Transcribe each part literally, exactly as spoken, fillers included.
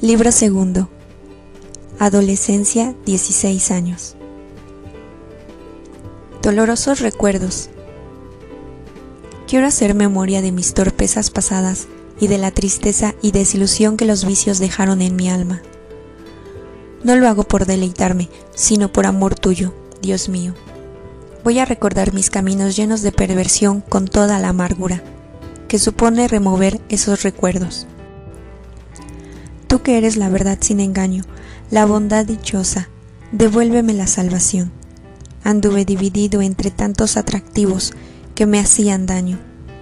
Libro segundo. Adolescencia, dieciséis años. Dolorosos recuerdos. Quiero hacer memoria de mis torpezas pasadas y de la tristeza y desilusión que los vicios dejaron en mi alma. No lo hago por deleitarme, sino por amor tuyo, Dios mío. Voy a recordar mis caminos llenos de perversión con toda la amargura que supone remover esos recuerdos. Tú que eres la verdad sin engaño, la bondad dichosa, devuélveme la salvación. Anduve dividido entre tantos atractivos que me hacían daño.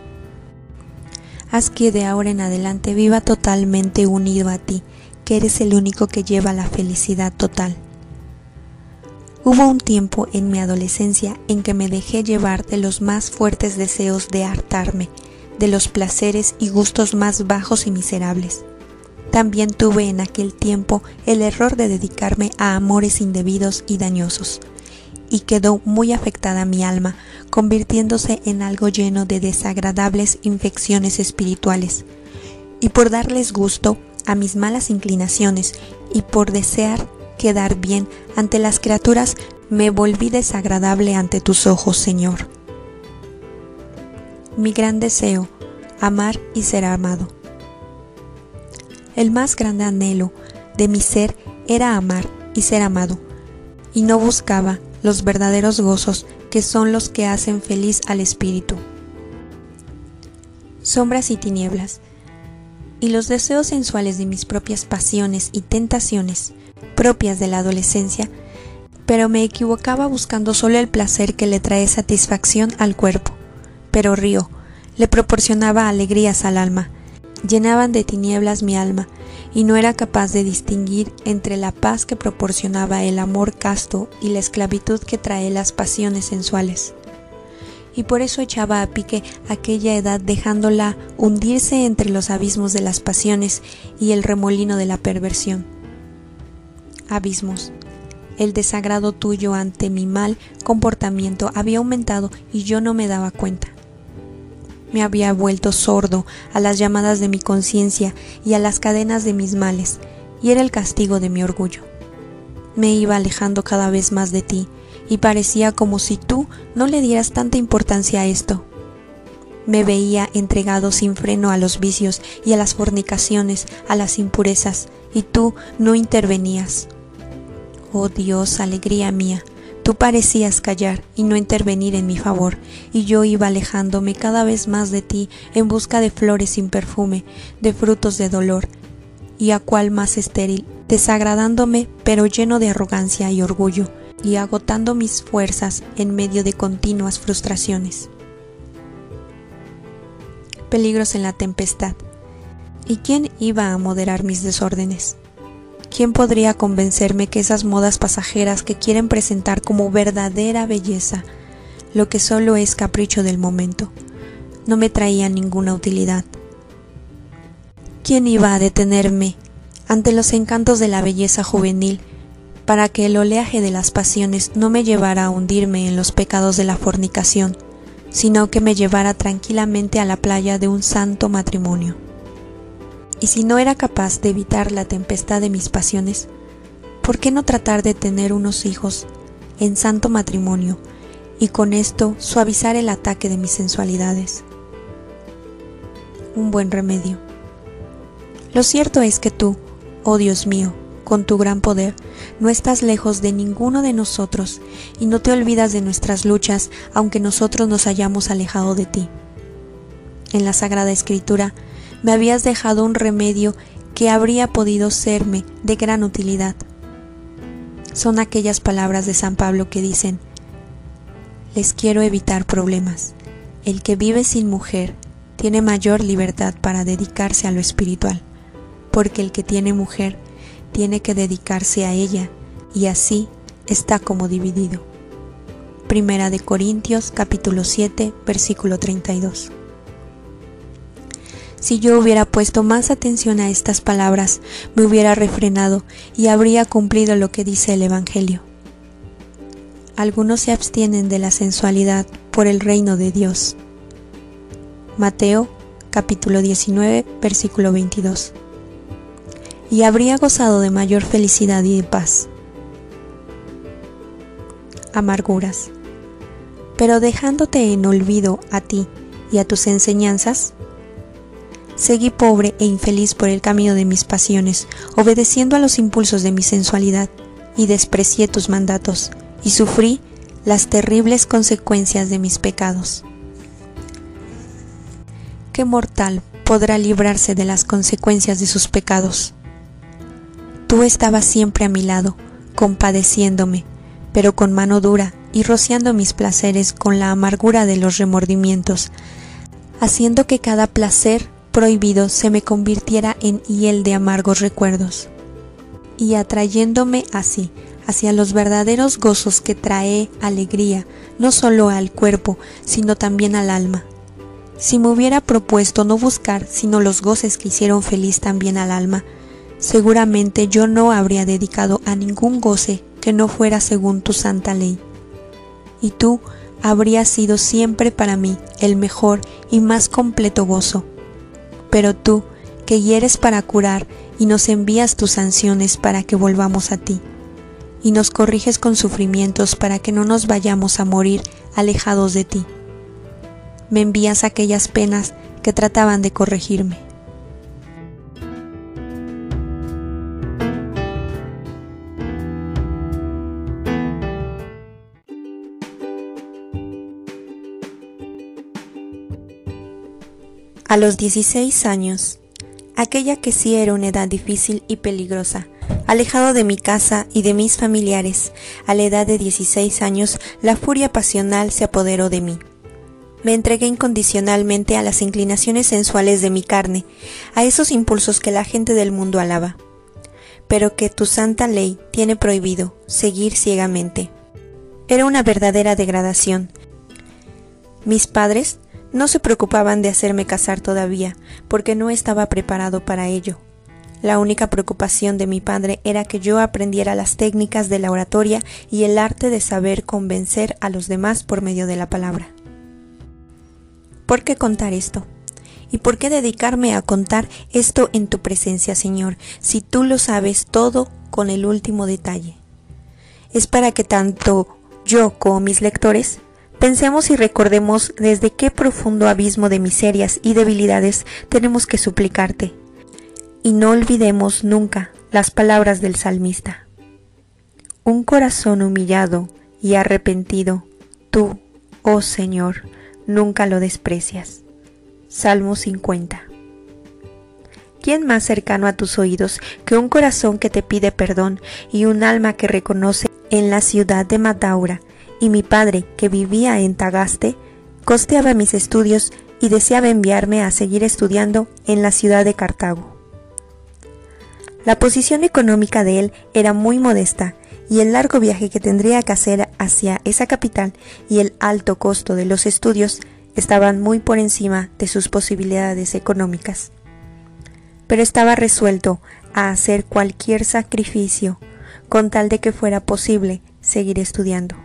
Haz que de ahora en adelante viva totalmente unido a ti, que eres el único que lleva la felicidad total. Hubo un tiempo en mi adolescencia en que me dejé llevar de los más fuertes deseos de hartarme, de los placeres y gustos más bajos y miserables. También tuve en aquel tiempo el error de dedicarme a amores indebidos y dañosos, y quedó muy afectada mi alma, convirtiéndose en algo lleno de desagradables infecciones espirituales. Y por darles gusto a mis malas inclinaciones y por desear quedar bien ante las criaturas, me volví desagradable ante tus ojos, Señor. Mi gran deseo, amar y ser amado. El más grande anhelo de mi ser era amar y ser amado, y no buscaba los verdaderos gozos que son los que hacen feliz al espíritu. Sombras y tinieblas, y los deseos sensuales de mis propias pasiones y tentaciones, propias de la adolescencia, pero me equivocaba buscando solo el placer que le trae satisfacción al cuerpo, pero río, le proporcionaba alegrías al alma, llenaban de tinieblas mi alma, y no era capaz de distinguir entre la paz que proporcionaba el amor casto y la esclavitud que trae las pasiones sensuales. Y por eso echaba a pique aquella edad, dejándola hundirse entre los abismos de las pasiones y el remolino de la perversión. Abismos. El desagrado tuyo ante mi mal comportamiento había aumentado y yo no me daba cuenta. Me había vuelto sordo a las llamadas de mi conciencia y a las cadenas de mis males, y era el castigo de mi orgullo. Me iba alejando cada vez más de ti, y parecía como si tú no le dieras tanta importancia a esto. Me veía entregado sin freno a los vicios y a las fornicaciones, a las impurezas, y tú no intervenías. Oh Dios, alegría mía, tú parecías callar y no intervenir en mi favor, y yo iba alejándome cada vez más de ti en busca de flores sin perfume, de frutos de dolor, y a cual más estéril, desagradándome pero lleno de arrogancia y orgullo, y agotando mis fuerzas en medio de continuas frustraciones. Peligros en la tempestad. ¿Y quién iba a moderar mis desórdenes? ¿Quién podría convencerme que esas modas pasajeras que quieren presentar como verdadera belleza lo que solo es capricho del momento no me traían ninguna utilidad? ¿Quién iba a detenerme ante los encantos de la belleza juvenil para que el oleaje de las pasiones no me llevara a hundirme en los pecados de la fornicación, sino que me llevara tranquilamente a la playa de un santo matrimonio? Y si no era capaz de evitar la tempestad de mis pasiones, ¿por qué no tratar de tener unos hijos en santo matrimonio y con esto suavizar el ataque de mis sensualidades? Un buen remedio. Lo cierto es que tú, oh Dios mío, con tu gran poder, no estás lejos de ninguno de nosotros y no te olvidas de nuestras luchas, aunque nosotros nos hayamos alejado de ti. En la Sagrada Escritura me habías dejado un remedio que habría podido serme de gran utilidad. Son aquellas palabras de San Pablo que dicen: les quiero evitar problemas. El que vive sin mujer tiene mayor libertad para dedicarse a lo espiritual, porque el que tiene mujer tiene que dedicarse a ella, y así está como dividido. Primera de Corintios, capítulo siete, versículo treinta y dos. Si yo hubiera puesto más atención a estas palabras, me hubiera refrenado y habría cumplido lo que dice el Evangelio. Algunos se abstienen de la sensualidad por el reino de Dios. Mateo, capítulo diecinueve, versículo veintidós. y habría gozado de mayor felicidad y de paz. Amarguras. Pero dejándote en olvido a ti y a tus enseñanzas, seguí pobre e infeliz por el camino de mis pasiones, obedeciendo a los impulsos de mi sensualidad, y desprecié tus mandatos, y sufrí las terribles consecuencias de mis pecados. ¿Qué mortal podrá librarse de las consecuencias de sus pecados? Tú estabas siempre a mi lado, compadeciéndome, pero con mano dura, y rociando mis placeres con la amargura de los remordimientos, haciendo que cada placer prohibido se me convirtiera en hiel de amargos recuerdos, y atrayéndome así hacia los verdaderos gozos que trae alegría no solo al cuerpo, sino también al alma. Si me hubiera propuesto no buscar sino los goces que hicieron feliz también al alma, seguramente yo no habría dedicado a ningún goce que no fuera según tu santa ley. Y tú habrías sido siempre para mí el mejor y más completo gozo. Pero tú, que hieres para curar y nos envías tus sanciones para que volvamos a ti, y nos corriges con sufrimientos para que no nos vayamos a morir alejados de ti, me envías aquellas penas que trataban de corregirme. A los dieciséis años, aquella que sí era una edad difícil y peligrosa, alejado de mi casa y de mis familiares, a la edad de dieciséis años, la furia pasional se apoderó de mí. Me entregué incondicionalmente a las inclinaciones sensuales de mi carne, a esos impulsos que la gente del mundo alaba, pero que tu santa ley tiene prohibido seguir ciegamente. Era una verdadera degradación. Mis padres no se preocupaban de hacerme casar todavía, porque no estaba preparado para ello. La única preocupación de mi padre era que yo aprendiera las técnicas de la oratoria y el arte de saber convencer a los demás por medio de la palabra. ¿Por qué contar esto? ¿Y por qué dedicarme a contar esto en tu presencia, Señor, si tú lo sabes todo con el último detalle? Es para que tanto yo como mis lectores pensemos y recordemos desde qué profundo abismo de miserias y debilidades tenemos que suplicarte, y no olvidemos nunca las palabras del salmista. Un corazón humillado y arrepentido, tú, oh Señor, nunca lo desprecias. Salmo cincuenta. ¿Quién más cercano a tus oídos que un corazón que te pide perdón y un alma que reconoce en la ciudad de Madaura? Y mi padre, que vivía en Tagaste, costeaba mis estudios y deseaba enviarme a seguir estudiando en la ciudad de Cartago. La posición económica de él era muy modesta, y el largo viaje que tendría que hacer hacia esa capital y el alto costo de los estudios estaban muy por encima de sus posibilidades económicas. Pero estaba resuelto a hacer cualquier sacrificio con tal de que fuera posible seguir estudiando.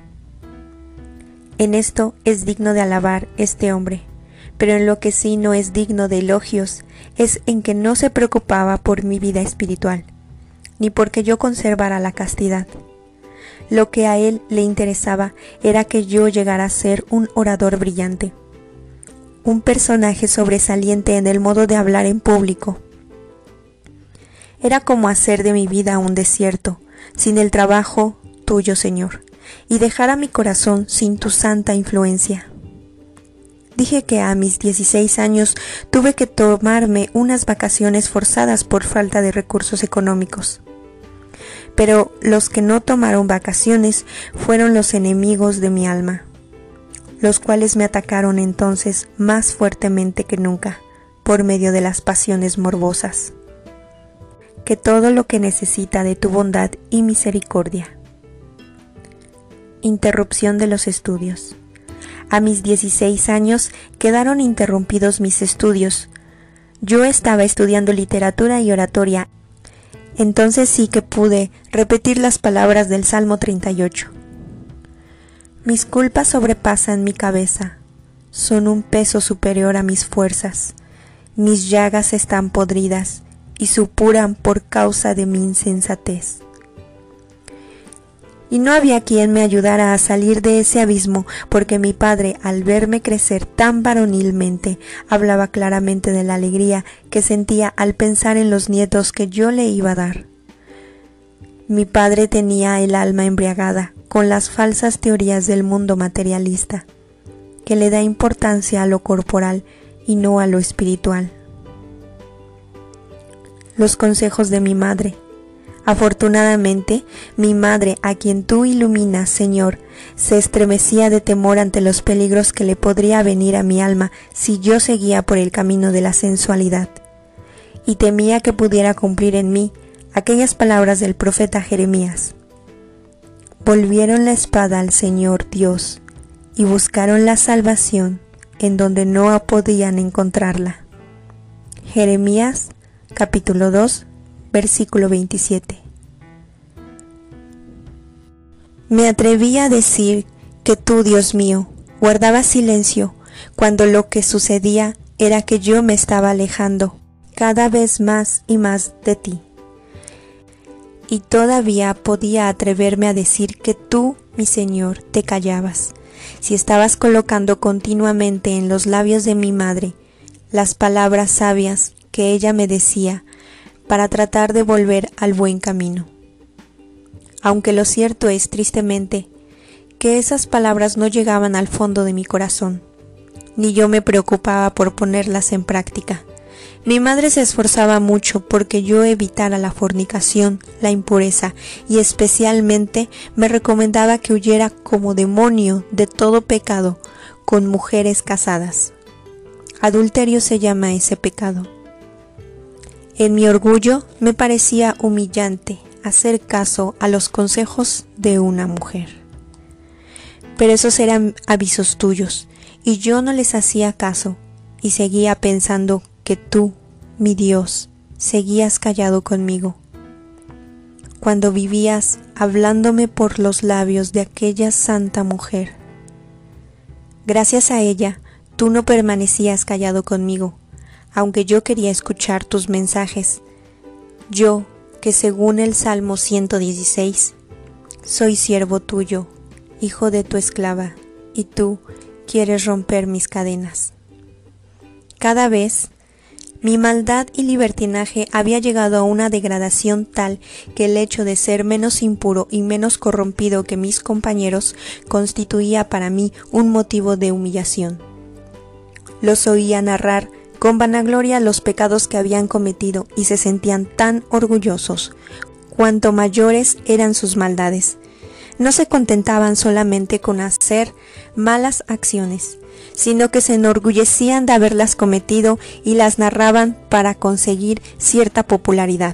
En esto es digno de alabar este hombre, pero en lo que sí no es digno de elogios es en que no se preocupaba por mi vida espiritual, ni porque yo conservara la castidad. Lo que a él le interesaba era que yo llegara a ser un orador brillante, un personaje sobresaliente en el modo de hablar en público. Era como hacer de mi vida un desierto, sin el trabajo tuyo, Señor, y dejar a mi corazón sin tu santa influencia. Dije que a mis dieciséis años tuve que tomarme unas vacaciones forzadas por falta de recursos económicos. Pero los que no tomaron vacaciones fueron los enemigos de mi alma, los cuales me atacaron entonces más fuertemente que nunca, por medio de las pasiones morbosas. Que todo lo que necesita de tu bondad y misericordia. Interrupción de los estudios. A mis dieciséis años quedaron interrumpidos mis estudios. Yo estaba estudiando literatura y oratoria. Entonces sí que pude repetir las palabras del Salmo treinta y ocho. Mis culpas sobrepasan mi cabeza, son un peso superior a mis fuerzas. Mis llagas están podridas y supuran por causa de mi insensatez. Y no había quien me ayudara a salir de ese abismo, porque mi padre, al verme crecer tan varonilmente, hablaba claramente de la alegría que sentía al pensar en los nietos que yo le iba a dar. Mi padre tenía el alma embriagada con las falsas teorías del mundo materialista, que le da importancia a lo corporal y no a lo espiritual. Los consejos de mi madre. Afortunadamente, mi madre, a quien tú iluminas, Señor, se estremecía de temor ante los peligros que le podría venir a mi alma si yo seguía por el camino de la sensualidad, y temía que pudiera cumplir en mí aquellas palabras del profeta Jeremías. Volvieron la espada al Señor Dios y buscaron la salvación en donde no podían encontrarla. Jeremías capítulo dos, versículo veintisiete. Me atreví a decir que tú, Dios mío, guardabas silencio cuando lo que sucedía era que yo me estaba alejando cada vez más y más de ti. Y todavía podía atreverme a decir que tú, mi Señor, te callabas, si estabas colocando continuamente en los labios de mi madre las palabras sabias que ella me decía para tratar de volver al buen camino. Aunque lo cierto es, tristemente, que esas palabras no llegaban al fondo de mi corazón, ni yo me preocupaba por ponerlas en práctica. Mi madre se esforzaba mucho porque yo evitara la fornicación, la impureza, y especialmente me recomendaba que huyera como demonio de todo pecado con mujeres casadas. Adulterio se llama ese pecado. En mi orgullo me parecía humillante hacer caso a los consejos de una mujer. Pero esos eran avisos tuyos, y yo no les hacía caso, y seguía pensando que tú, mi Dios, seguías callado conmigo, cuando vivías hablándome por los labios de aquella santa mujer. Gracias a ella, tú no permanecías callado conmigo, aunque yo quería escuchar tus mensajes. Yo, que según el Salmo ciento dieciséis, soy siervo tuyo, hijo de tu esclava, y tú quieres romper mis cadenas. Cada vez, mi maldad y libertinaje había llegado a una degradación tal que el hecho de ser menos impuro y menos corrompido que mis compañeros constituía para mí un motivo de humillación. Los oía narrar con vanagloria los pecados que habían cometido y se sentían tan orgullosos, cuanto mayores eran sus maldades. No se contentaban solamente con hacer malas acciones, sino que se enorgullecían de haberlas cometido y las narraban para conseguir cierta popularidad.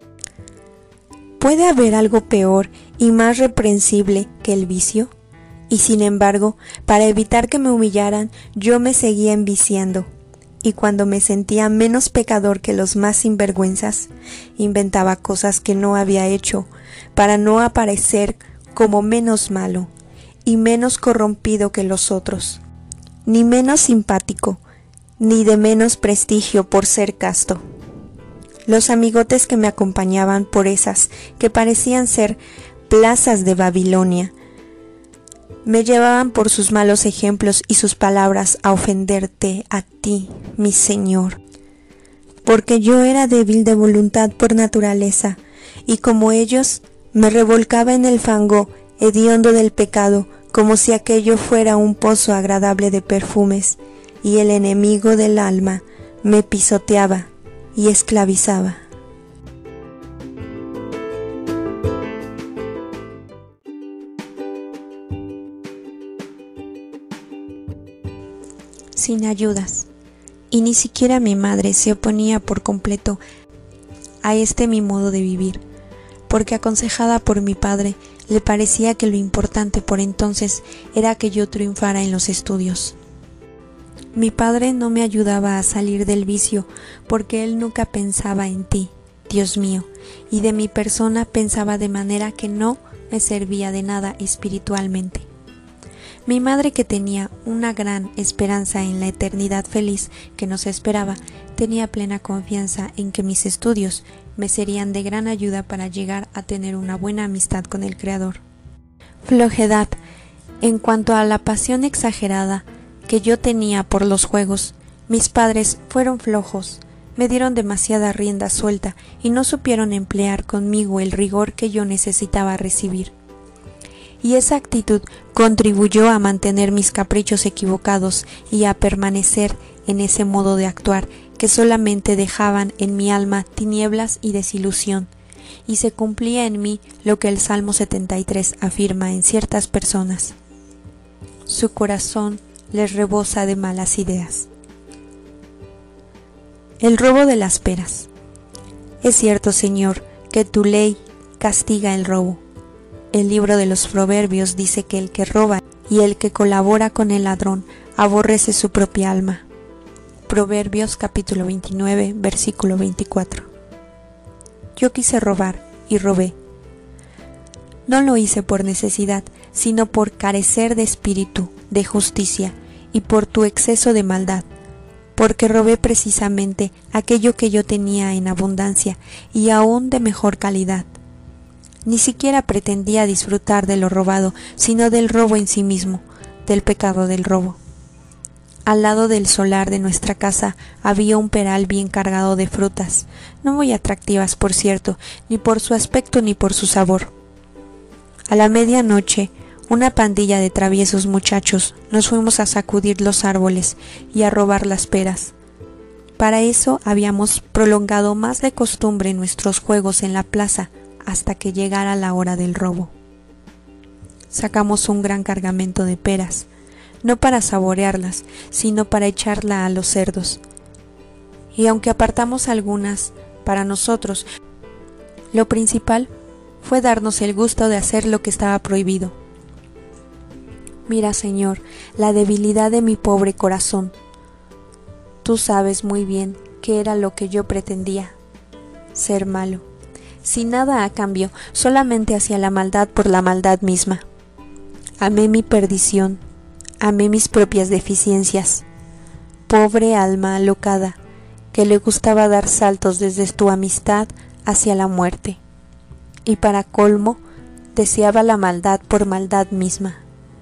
¿Puede haber algo peor y más reprensible que el vicio? Y sin embargo, para evitar que me humillaran, yo me seguía enviciando. Y cuando me sentía menos pecador que los más sinvergüenzas, inventaba cosas que no había hecho para no aparecer como menos malo y menos corrompido que los otros, ni menos simpático, ni de menos prestigio por ser casto. Los amigotes que me acompañaban por esas que parecían ser plazas de Babilonia, me llevaban por sus malos ejemplos y sus palabras a ofenderte a ti, mi Señor, porque yo era débil de voluntad por naturaleza, y como ellos, me revolcaba en el fango hediondo del pecado, como si aquello fuera un pozo agradable de perfumes, y el enemigo del alma me pisoteaba y esclavizaba. Sin ayudas, y ni siquiera mi madre se oponía por completo a este mi modo de vivir, porque aconsejada por mi padre, le parecía que lo importante por entonces era que yo triunfara en los estudios. Mi padre no me ayudaba a salir del vicio, porque él nunca pensaba en ti, Dios mío, y de mi persona pensaba de manera que no me servía de nada espiritualmente. Mi madre, que tenía una gran esperanza en la eternidad feliz que nos esperaba, tenía plena confianza en que mis estudios me serían de gran ayuda para llegar a tener una buena amistad con el Creador. Flojedad. En cuanto a la pasión exagerada que yo tenía por los juegos, mis padres fueron flojos, me dieron demasiada rienda suelta y no supieron emplear conmigo el rigor que yo necesitaba recibir. Y esa actitud contribuyó a mantener mis caprichos equivocados y a permanecer en ese modo de actuar que solamente dejaban en mi alma tinieblas y desilusión, y se cumplía en mí lo que el Salmo setenta y tres afirma en ciertas personas: su corazón les rebosa de malas ideas. El robo de las peras. Es cierto, Señor, que tu ley castiga el robo. El libro de los Proverbios dice que el que roba y el que colabora con el ladrón aborrece su propia alma. Proverbios capítulo veintinueve, versículo veinticuatro. Yo quise robar y robé. No lo hice por necesidad, sino por carecer de espíritu, de justicia, y por tu exceso de maldad, porque robé precisamente aquello que yo tenía en abundancia y aún de mejor calidad. Ni siquiera pretendía disfrutar de lo robado, sino del robo en sí mismo, del pecado del robo. Al lado del solar de nuestra casa había un peral bien cargado de frutas, no muy atractivas, por cierto, ni por su aspecto ni por su sabor. A la medianoche, una pandilla de traviesos muchachos nos fuimos a sacudir los árboles y a robar las peras. Para eso habíamos prolongado más de costumbre nuestros juegos en la plaza hasta que llegara la hora del robo. Sacamos un gran cargamento de peras, no para saborearlas, sino para echarla a los cerdos. Y aunque apartamos algunas para nosotros, lo principal fue darnos el gusto de hacer lo que estaba prohibido. Mira, Señor, la debilidad de mi pobre corazón. Tú sabes muy bien qué era lo que yo pretendía: ser malo, sin nada a cambio, solamente hacia la maldad por la maldad misma. Amé mi perdición, amé mis propias deficiencias. Pobre alma alocada, que le gustaba dar saltos desde tu amistad hacia la muerte, y para colmo, deseaba la maldad por maldad misma.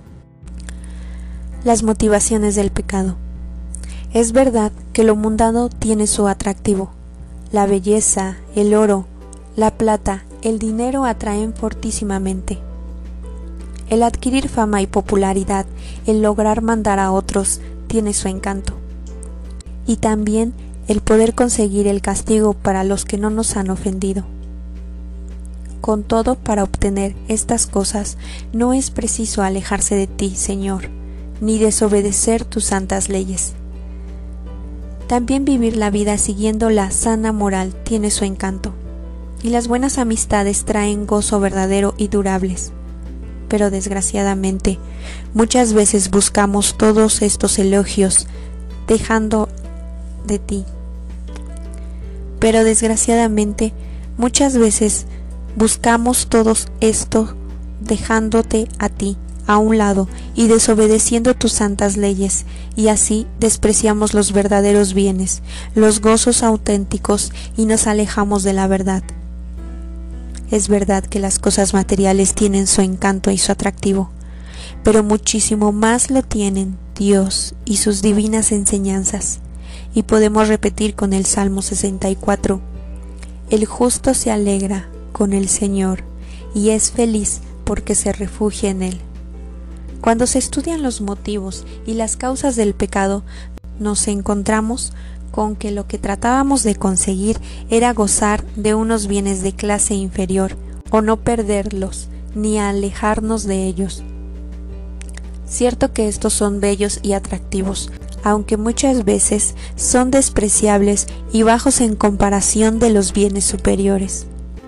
Las motivaciones del pecado. Es verdad que lo mundano tiene su atractivo. La belleza, el oro, la plata, el dinero atraen fortísimamente. El adquirir fama y popularidad, el lograr mandar a otros, tiene su encanto. Y también el poder conseguir el castigo para los que no nos han ofendido. Con todo, para obtener estas cosas no es preciso alejarse de ti, Señor, ni desobedecer tus santas leyes. También vivir la vida siguiendo la sana moral tiene su encanto, y las buenas amistades traen gozo verdadero y durables. Pero desgraciadamente, muchas veces buscamos todos estos elogios dejando de ti. Pero desgraciadamente, muchas veces buscamos todos esto dejándote a ti a un lado y desobedeciendo tus santas leyes, y así despreciamos los verdaderos bienes, los gozos auténticos, y nos alejamos de la verdad. Es verdad que las cosas materiales tienen su encanto y su atractivo, pero muchísimo más lo tienen Dios y sus divinas enseñanzas, y podemos repetir con el Salmo sesenta y cuatro: el justo se alegra con el Señor y es feliz porque se refugia en Él. Cuando se estudian los motivos y las causas del pecado, nos encontramos con que lo que tratábamos de conseguir era gozar de unos bienes de clase inferior, o no perderlos, ni alejarnos de ellos. Cierto que estos son bellos y atractivos, aunque muchas veces son despreciables y bajos en comparación de los bienes superiores.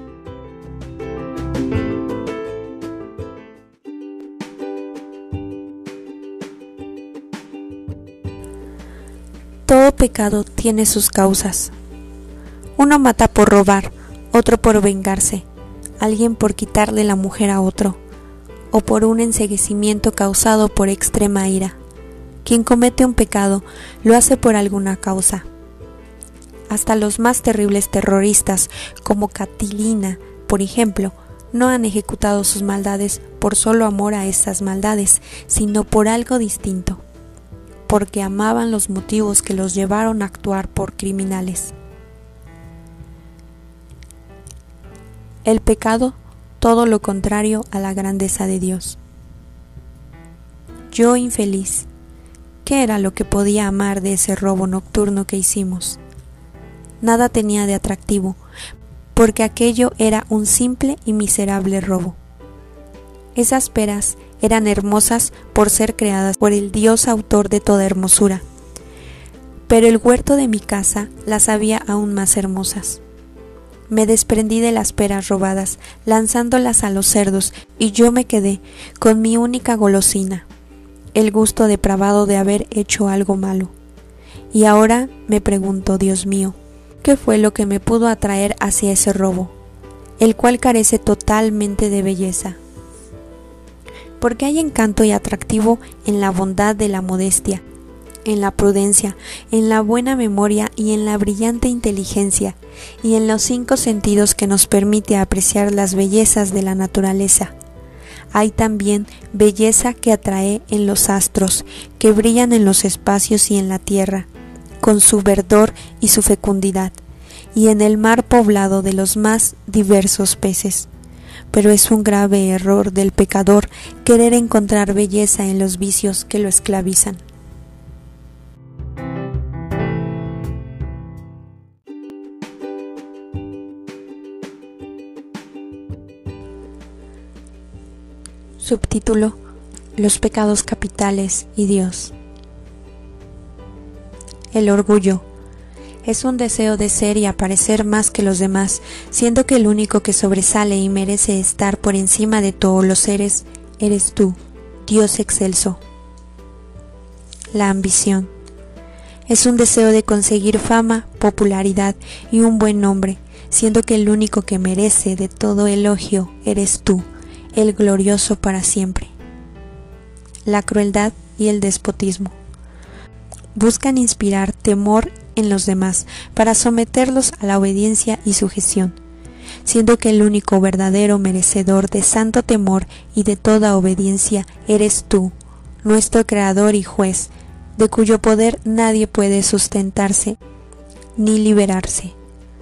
Todo pecado tiene sus causas. Uno mata por robar, otro por vengarse, alguien por quitarle la mujer a otro, o por un enceguecimiento causado por extrema ira. Quien comete un pecado lo hace por alguna causa. Hasta los más terribles terroristas, como Catilina, por ejemplo, no han ejecutado sus maldades por solo amor a esas maldades, sino por algo distinto, porque amaban los motivos que los llevaron a actuar por criminales. El pecado, todo lo contrario a la grandeza de Dios. Yo infeliz, ¿qué era lo que podía amar de ese robo nocturno que hicimos? Nada tenía de atractivo, porque aquello era un simple y miserable robo. Esas peras eran hermosas por ser creadas por el Dios autor de toda hermosura, pero el huerto de mi casa las había aún más hermosas. Me desprendí de las peras robadas, lanzándolas a los cerdos, y yo me quedé con mi única golosina, el gusto depravado de haber hecho algo malo. Y ahora me pregunto, Dios mío, ¿qué fue lo que me pudo atraer hacia ese robo, el cual carece totalmente de belleza? Porque hay encanto y atractivo en la bondad de la modestia, en la prudencia, en la buena memoria y en la brillante inteligencia, y en los cinco sentidos que nos permite apreciar las bellezas de la naturaleza. Hay también belleza que atrae en los astros, que brillan en los espacios y en la tierra, con su verdor y su fecundidad, y en el mar poblado de los más diversos peces. Pero es un grave error del pecador querer encontrar belleza en los vicios que lo esclavizan. Subtítulo: Los pecados capitales y Dios. El orgullo es un deseo de ser y aparecer más que los demás, siendo que el único que sobresale y merece estar por encima de todos los seres eres tú, Dios excelso. La ambición es un deseo de conseguir fama, popularidad y un buen nombre, siendo que el único que merece de todo elogio eres tú, el glorioso para siempre. La crueldad y el despotismo buscan inspirar temor en los demás para someterlos a la obediencia y sujeción, siendo que el único verdadero merecedor de santo temor y de toda obediencia eres tú, nuestro Creador y Juez, de cuyo poder nadie puede sustentarse ni liberarse.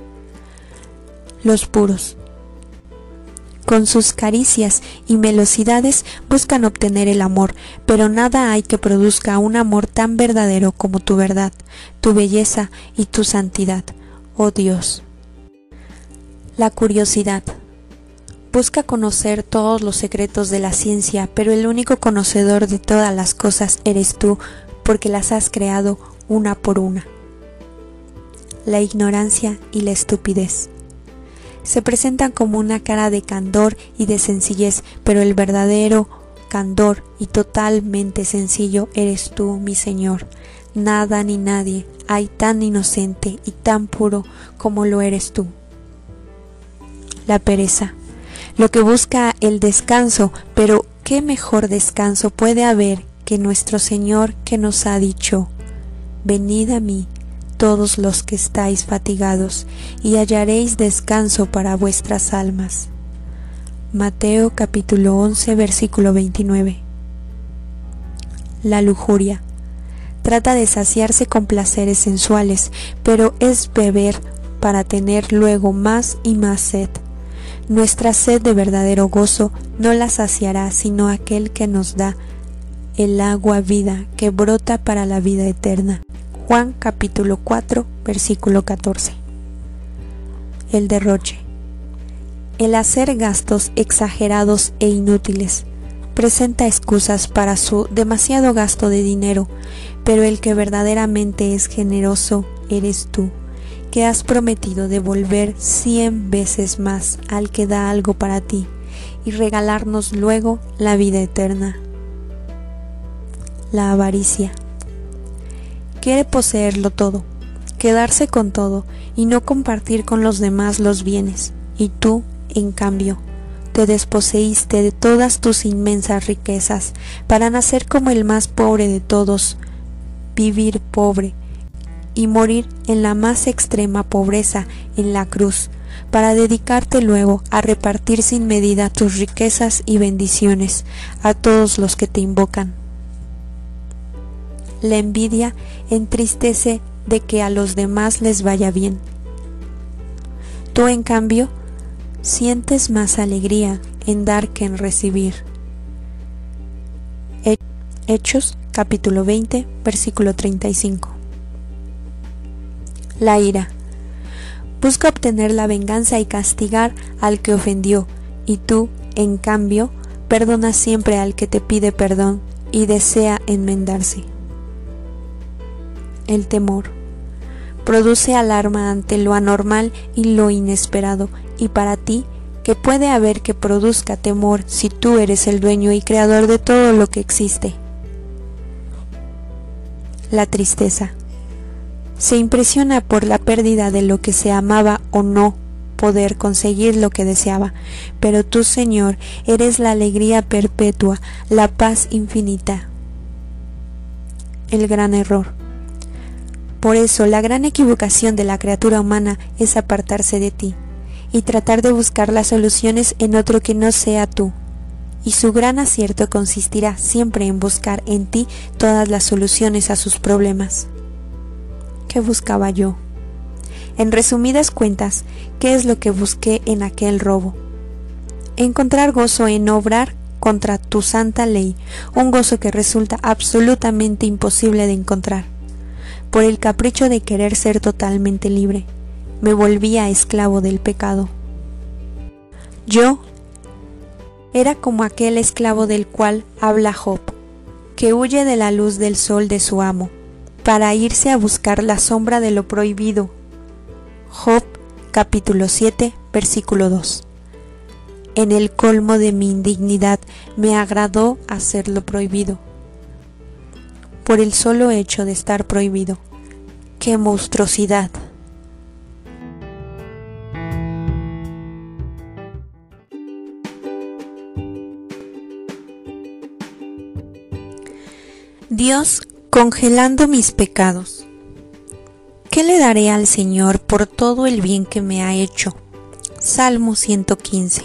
Los puros, con sus caricias y melosidades, buscan obtener el amor, pero nada hay que produzca un amor tan verdadero como tu verdad, tu belleza y tu santidad, oh Dios. La curiosidad busca conocer todos los secretos de la ciencia, pero el único conocedor de todas las cosas eres tú, porque las has creado una por una. La ignorancia y la estupidez se presentan como una cara de candor y de sencillez, pero el verdadero candor y totalmente sencillo eres tú, mi Señor. Nada ni nadie hay tan inocente y tan puro como lo eres tú. La pereza, lo que busca el descanso, pero ¿qué mejor descanso puede haber que nuestro Señor, que nos ha dicho: venid a mí todos los que estáis fatigados, y hallaréis descanso para vuestras almas? Mateo capítulo once, versículo veintinueve. La lujuria trata de saciarse con placeres sensuales, pero es beber para tener luego más y más sed. Nuestra sed de verdadero gozo no la saciará sino aquel que nos da el agua vida que brota para la vida eterna. Juan capítulo cuatro, versículo catorce. El derroche, el hacer gastos exagerados e inútiles, presenta excusas para su demasiado gasto de dinero, pero el que verdaderamente es generoso eres tú, que has prometido devolver cien veces más al que da algo para ti y regalarnos luego la vida eterna. La avaricia quiere poseerlo todo, quedarse con todo y no compartir con los demás los bienes, y tú, en cambio, te desposeíste de todas tus inmensas riquezas para nacer como el más pobre de todos, vivir pobre y morir en la más extrema pobreza en la cruz, para dedicarte luego a repartir sin medida tus riquezas y bendiciones a todos los que te invocan. La envidia entristece de que a los demás les vaya bien. Tú, en cambio, sientes más alegría en dar que en recibir. Hechos capítulo veinte, versículo treinta y cinco. La ira. Busca obtener la venganza y castigar al que ofendió, y tú, en cambio, perdonas siempre al que te pide perdón y desea enmendarse. El temor. Produce alarma ante lo anormal y lo inesperado, y para ti, ¿qué puede haber que produzca temor si tú eres el dueño y creador de todo lo que existe? La tristeza. Se impresiona por la pérdida de lo que se amaba o no poder conseguir lo que deseaba, pero tú, Señor, eres la alegría perpetua, la paz infinita. El gran error. Por eso, la gran equivocación de la criatura humana es apartarse de ti y tratar de buscar las soluciones en otro que no sea tú. Y su gran acierto consistirá siempre en buscar en ti todas las soluciones a sus problemas. ¿Qué buscaba yo? En resumidas cuentas, ¿qué es lo que busqué en aquel robo? Encontrar gozo en obrar contra tu santa ley, un gozo que resulta absolutamente imposible de encontrar. Por el capricho de querer ser totalmente libre, me volvía esclavo del pecado. Yo era como aquel esclavo del cual habla Job, que huye de la luz del sol de su amo, para irse a buscar la sombra de lo prohibido. Job capítulo siete, versículo dos. En el colmo de mi indignidad me agradó hacer lo prohibido. Por el solo hecho de estar prohibido. ¡Qué monstruosidad! Dios congelando mis pecados. ¿Qué le daré al Señor por todo el bien que me ha hecho? Salmo ciento quince.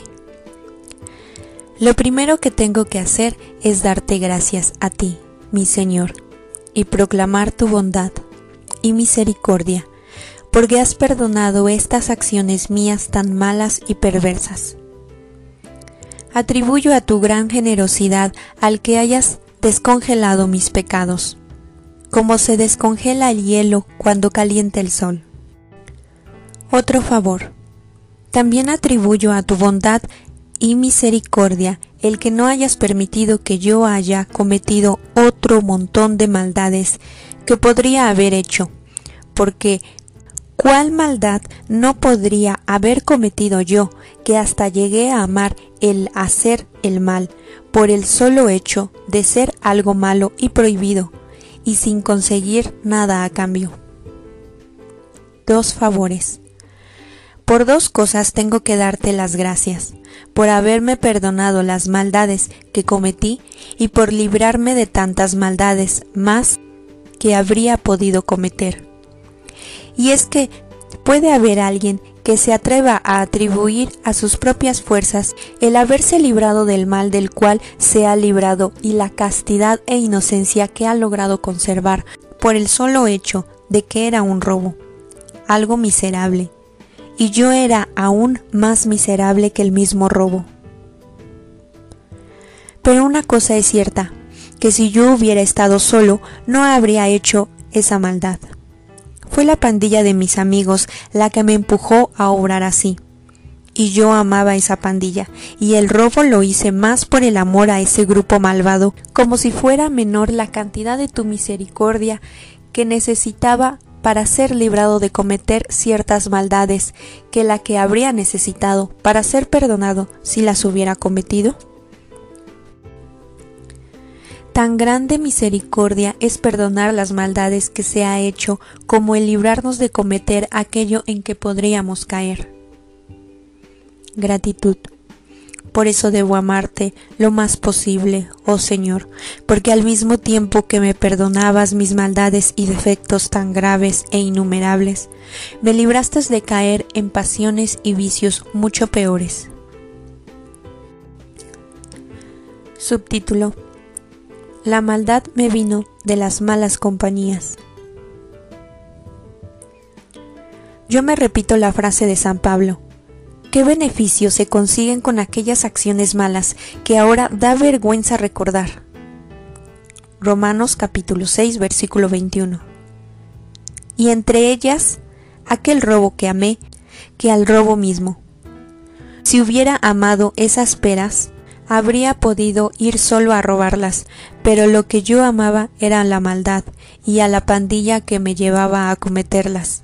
Lo primero que tengo que hacer es darte gracias a ti, mi Señor, y proclamar tu bondad y misericordia, porque has perdonado estas acciones mías tan malas y perversas. Atribuyo a tu gran generosidad al que hayas descongelado mis pecados, como se descongela el hielo cuando calienta el sol. Otro favor. También atribuyo a tu bondad y misericordia el que no hayas permitido que yo haya cometido otro montón de maldades que podría haber hecho, porque ¿cuál maldad no podría haber cometido yo, que hasta llegué a amar el hacer el mal, por el solo hecho de ser algo malo y prohibido, y sin conseguir nada a cambio? Dos favores. Por dos cosas tengo que darte las gracias, por haberme perdonado las maldades que cometí y por librarme de tantas maldades más que habría podido cometer. Y es que puede haber alguien que se atreva a atribuir a sus propias fuerzas el haberse librado del mal del cual se ha librado y la castidad e inocencia que ha logrado conservar por el solo hecho de que era un robo, algo miserable, y yo era aún más miserable que el mismo robo. Pero una cosa es cierta, que si yo hubiera estado solo, no habría hecho esa maldad. Fue la pandilla de mis amigos la que me empujó a obrar así, y yo amaba esa pandilla, y el robo lo hice más por el amor a ese grupo malvado, como si fuera menor la cantidad de tu misericordia que necesitaba para ser librado de cometer ciertas maldades que la que habría necesitado para ser perdonado si las hubiera cometido. Tan grande misericordia es perdonar las maldades que se ha hecho como el librarnos de cometer aquello en que podríamos caer. Gratitud. Por eso debo amarte lo más posible, oh Señor, porque al mismo tiempo que me perdonabas mis maldades y defectos tan graves e innumerables, me libraste de caer en pasiones y vicios mucho peores. Subtítulo: La maldad me vino de las malas compañías. Yo me repito la frase de San Pablo: ¿qué beneficios se consiguen con aquellas acciones malas que ahora da vergüenza recordar? Romanos capítulo seis, versículo veintiuno. Y entre ellas, aquel robo que amé, que al robo mismo. Si hubiera amado esas peras, habría podido ir solo a robarlas, pero lo que yo amaba era la maldad y a la pandilla que me llevaba a cometerlas.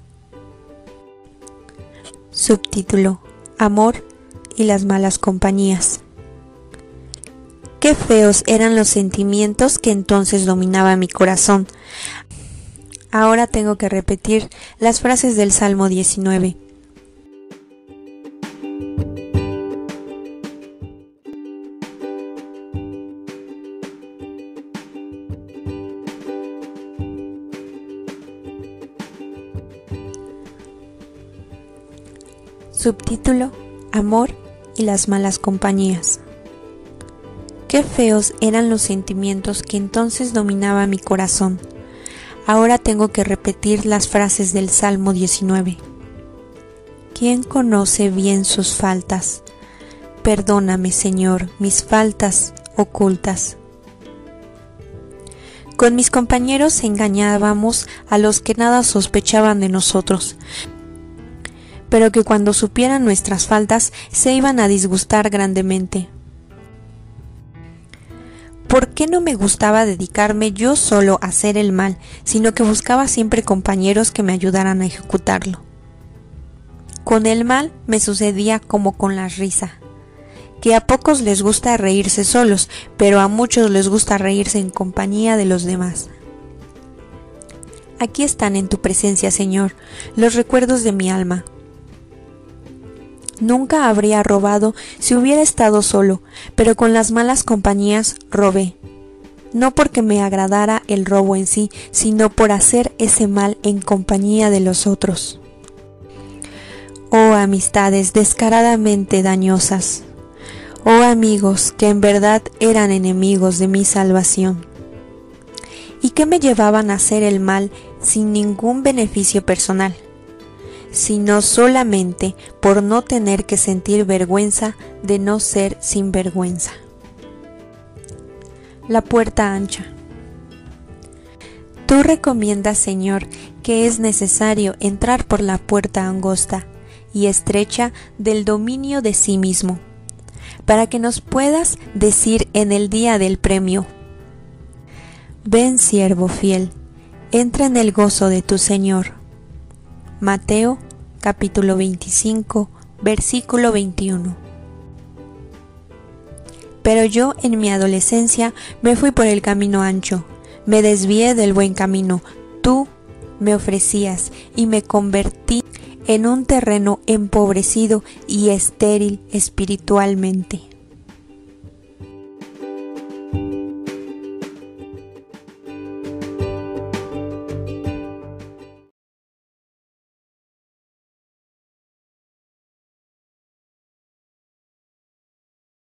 Subtítulo: Amor y las malas compañías. Qué feos eran los sentimientos que entonces dominaban mi corazón. Ahora tengo que repetir las frases del Salmo diecinueve. Subtítulo: Amor y las malas compañías. Qué feos eran los sentimientos que entonces dominaban mi corazón. Ahora tengo que repetir las frases del Salmo diecinueve. ¿Quién conoce bien sus faltas? Perdóname, Señor, mis faltas ocultas. Con mis compañeros engañábamos a los que nada sospechaban de nosotros, pero que cuando supieran nuestras faltas se iban a disgustar grandemente. ¿Por qué no me gustaba dedicarme yo solo a hacer el mal, sino que buscaba siempre compañeros que me ayudaran a ejecutarlo? Con el mal me sucedía como con la risa, que a pocos les gusta reírse solos, pero a muchos les gusta reírse en compañía de los demás. Aquí están en tu presencia, Señor, los recuerdos de mi alma. Nunca habría robado si hubiera estado solo, pero con las malas compañías robé. No porque me agradara el robo en sí, sino por hacer ese mal en compañía de los otros. Oh amistades descaradamente dañosas. Oh amigos que en verdad eran enemigos de mi salvación. ¿Y qué me llevaban a hacer el mal sin ningún beneficio personal? Sino solamente por no tener que sentir vergüenza de no ser sinvergüenza. La puerta ancha. Tú recomiendas, Señor, que es necesario entrar por la puerta angosta y estrecha del dominio de sí mismo, para que nos puedas decir en el día del premio: ven, siervo fiel, entra en el gozo de tu Señor. Mateo capítulo veinticinco, versículo veintiuno. Pero yo en mi adolescencia me fui por el camino ancho, me desvié del buen camino, tú me ofrecías y me convertí en un terreno empobrecido y estéril espiritualmente.